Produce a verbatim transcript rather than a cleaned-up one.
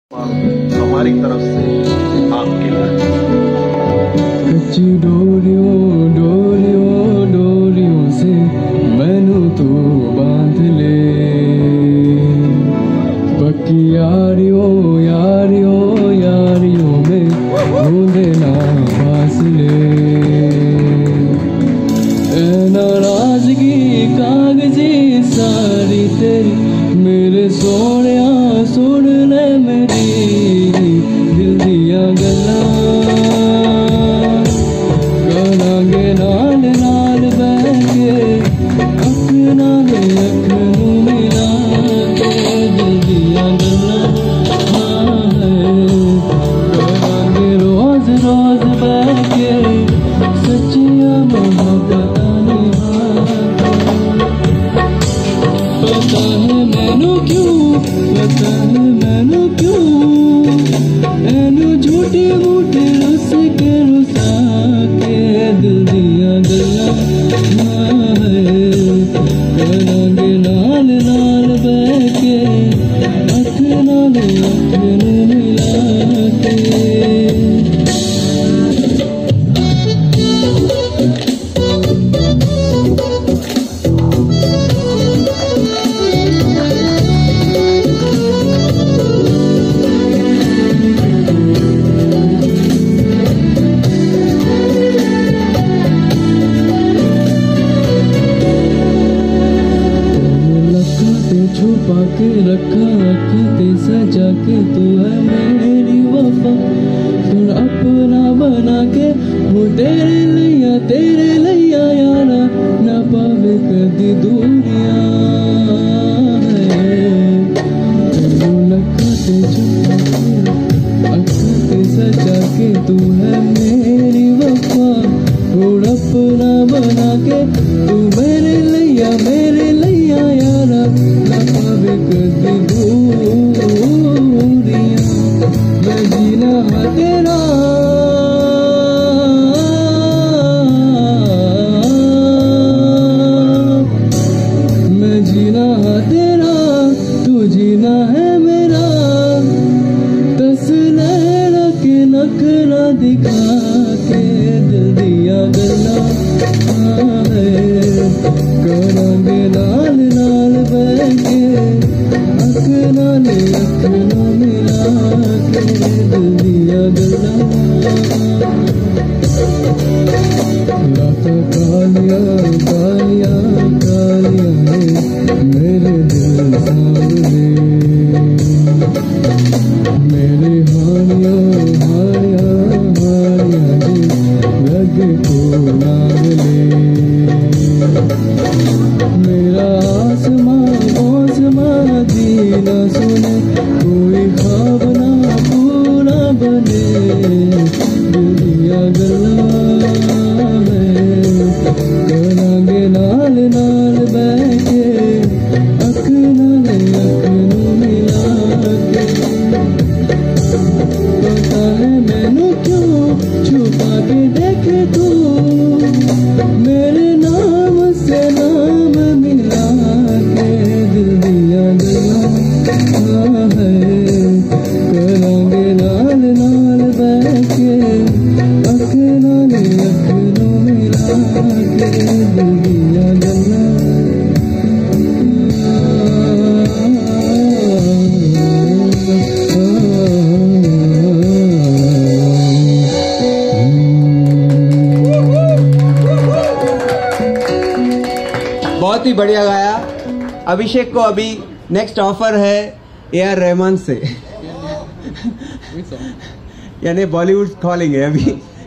हमारी तरफ से आपके लिए कच्ची डोरियों डोरियों डोरियों से मैनू तो बांध ले, पक्की यारियों यारियों यारियों में बूंदे ना फासले। ए नाराजगी कागजी सारी तेरी मेरे सोनिया सुन ले मेरी दिल दिया गल्लां, करांगे नाल नाल बैठ के अख नाल अख नूं मिला के दिल दिया गल्लां। करांगे रोज रोज बैठ के सच्चियां मोहब्बतां पता है मैनू क्यों, पता है मैनू क्यों एनू झूठी मूठी रुस के रुसा के दिल दिया गल्लां। करांगे नाल नाल बह के अख नाल अख नूं मिला के। छुपा के रखा अख ते सजा के तू है मेरी वफा, सुन अपना बना के वो तेरे लिया तेरे लिया यारा न पावे कदी दूरियां। तू लखा ते छुपा के अख ते सजा के तू है मेरी वफा, सुन अपना बना के तू मेरे लिया मेरे लिया यारा कदी दूरियां। मैं जीना है तेरा मैं जीना है तेरा तू जीना है मेरा, दस लहरा के नखरा दिखा के दिल दिया गल्लां। करांगे नाल नाल बह के अख नाल अख नूं मिला के दिल दिया गल्लां। लाता कालियां कालियां कालियां ने मेरे दिल सांवले, मेरे हानियां हानियां हानियां जी लगे को नावले। मेरा आसमां आसमां दी ना सुने कोई ख्वाब ना पूरा बने दिल दिया गल्लां। करांगे नाल नाल बह के अख नाल अख नूं मिला के। पता है मैनू क्यों छुपा के देखे तू मेरे नाम से नाम मिला के दिल दिया गल्लां। करांगे नाल नाल बह के अख नाल अख नूं मिला के दिल दिया गल्लां। बहुत ही बढ़िया गाया। अभिषेक को अभी नेक्स्ट ऑफर है ए आर रहमान से यानी बॉलीवुड कॉलिंग है अभी।